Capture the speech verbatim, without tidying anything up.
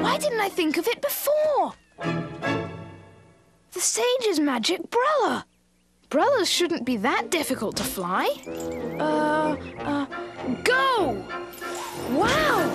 Why didn't I think of it before? The sage's magic brella. Brellas shouldn't be that difficult to fly. Uh, uh, go! Wow!